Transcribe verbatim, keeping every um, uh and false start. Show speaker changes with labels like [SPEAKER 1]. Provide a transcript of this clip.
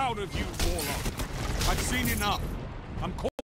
[SPEAKER 1] proud of you, Warlock. I've seen enough. I'm